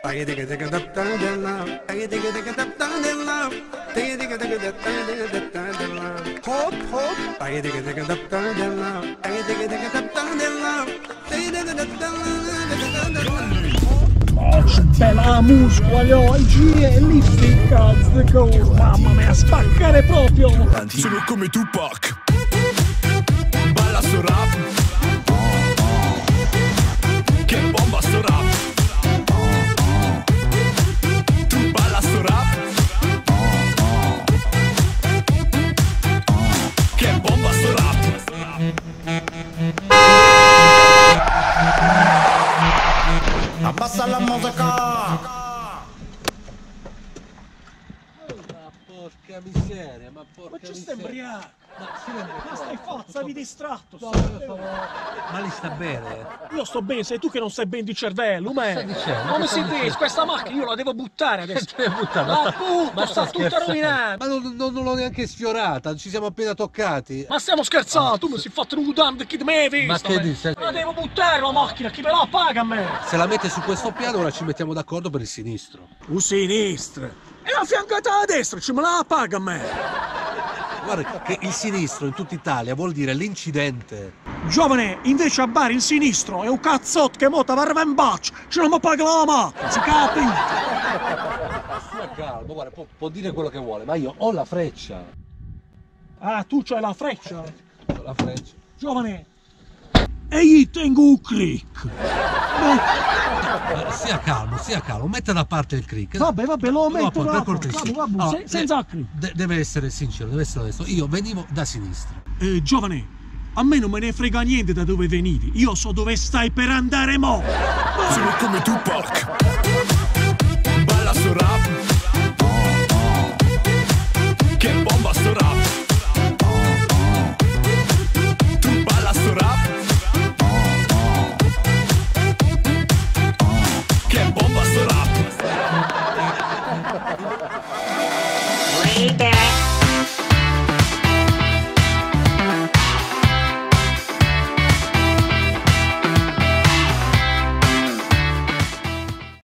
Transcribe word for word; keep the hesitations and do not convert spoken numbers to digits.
Bella musica, oggi è lì sti cazzo, mamma mia, spaccare proprio. Sono come Tupac, balla sto rap, che bomba sto rap, tu balla sto rap, che bomba sto rap. Abbassa la musica! Porca miseria, ma porca Ma ci miseria. stai ubriaco? Ma si rende Ma stai forza, vi distratto. No, ma lì sta bene? Io sto bene, sei tu che non stai bene di cervello, me. Stai dicendo? Come Che si stai dice? dicendo? Questa macchina io la devo buttare adesso. Che devi buttare? La Ma sta- butto, ma sta tutta scherzando? rovinata. Ma non, non- non l'ho neanche sfiorata, ci siamo appena toccati. Ma stiamo scherzando, tu mi sei fatto un udam che me hai visto. Ma che me. dici? La devo buttare la macchina, chi me la paga a me? Se la mette su questo piano ora ci mettiamo d'accordo per il sinistro. Un sinistra. E la fiancata a destra, ci me la paga a me. Guarda che il sinistro in tutta Italia vuol dire l'incidente. Giovane, invece a Bari il sinistro è un cazzotto che mota va in bacio, ce non mi paga la macchina, si capi? Stia calmo, guarda, può, può dire quello che vuole, ma io ho la freccia. Ah, tu c'hai la freccia? Ho la freccia. Giovane, e gli tengo un click. Eh, Stia calmo, stia calmo, metta da parte il crick. Vabbè, vabbè, lo No, metto per da cortesia. vabbè, vabbè, Allora, se- senza de- click. de- deve essere sincero, deve essere onesto. Io venivo da sinistra. Eh, giovane, a me non me ne frega niente da dove venivi, io so dove stai per andare mo. Sono come Tupac,